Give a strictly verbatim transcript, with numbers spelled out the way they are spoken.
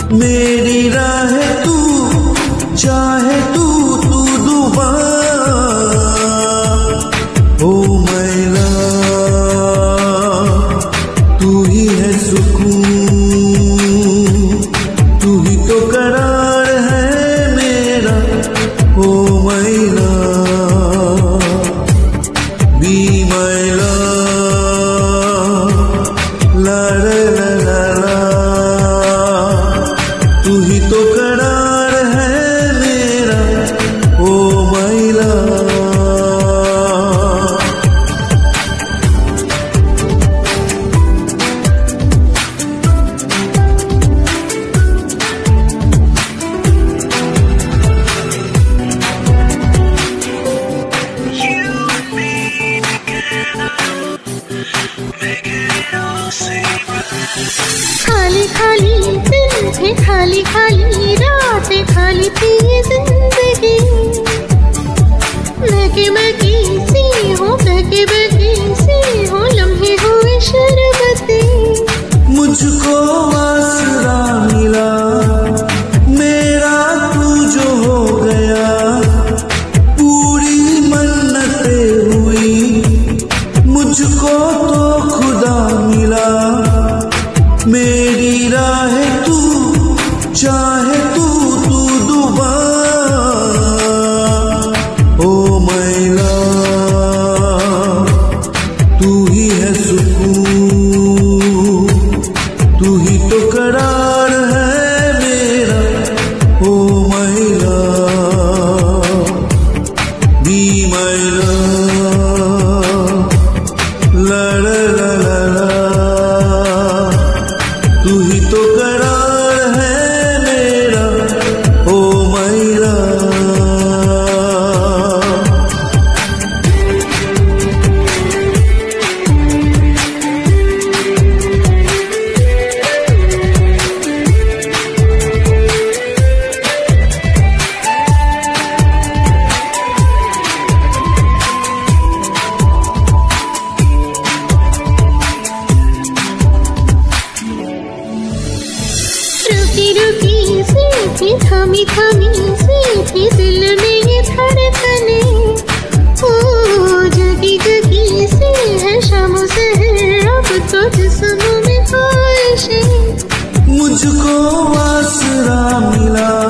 मेरी राह तू चाहे तू तू दुआ ओ मैला तू ही है सुकून तू ही तो करार है मेरा ओ मैला बी मैला ला ला ला ला ला तू ही तो करार है मेरा ओ मैला खाली खाली दिन थे खाली खाली रातें खाली थी ये जिंदगी महके महकी सी हो बहके बहकी सी हो लम्हे हुए शरबती मुझको आसरा मिला मेरा तू जो हो गया पूरी मन्नतें हुई मुझको तो खुदा मिला मेरी राह तू चाहे तू तू दुआ ओ मैला तू ही है सुकून तू ही तो करार है मेरा ओ मैला बी मैला ला ला ला ला ला तू ही तो करार है मेरा ओ मैला रुकी रुकी सी थी थमी थमी सी थी दिल में ये धड़कने ओ जगी जगी सी है शामों से अब तो जिस्म में ख्वाहिशें मुझको आसरा मिला